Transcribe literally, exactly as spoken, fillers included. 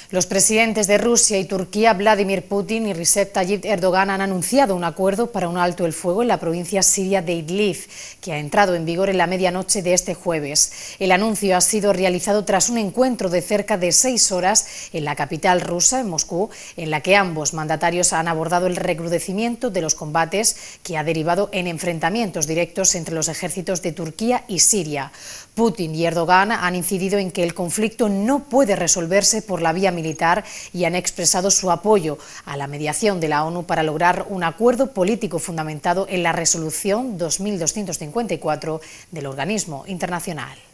Los presidentes de Rusia y Turquía, Vladimir Putin y Recep Tayyip Erdogan, han anunciado un acuerdo para un alto el fuego en la provincia siria de Idlib, que ha entrado en vigor en la medianoche de este jueves. El anuncio ha sido realizado tras un encuentro de cerca de seis horas en la capital rusa, en Moscú, en la que ambos mandatarios han abordado el recrudecimiento de los combates que ha derivado en enfrentamientos directos entre los ejércitos de Turquía y Siria. Putin y Erdogan han incidido en que el conflicto no puede resolverse por la vía militar y han expresado su apoyo a la mediación de la ONU para lograr un acuerdo político fundamentado en la resolución dos mil doscientos cincuenta y cuatro del organismo internacional.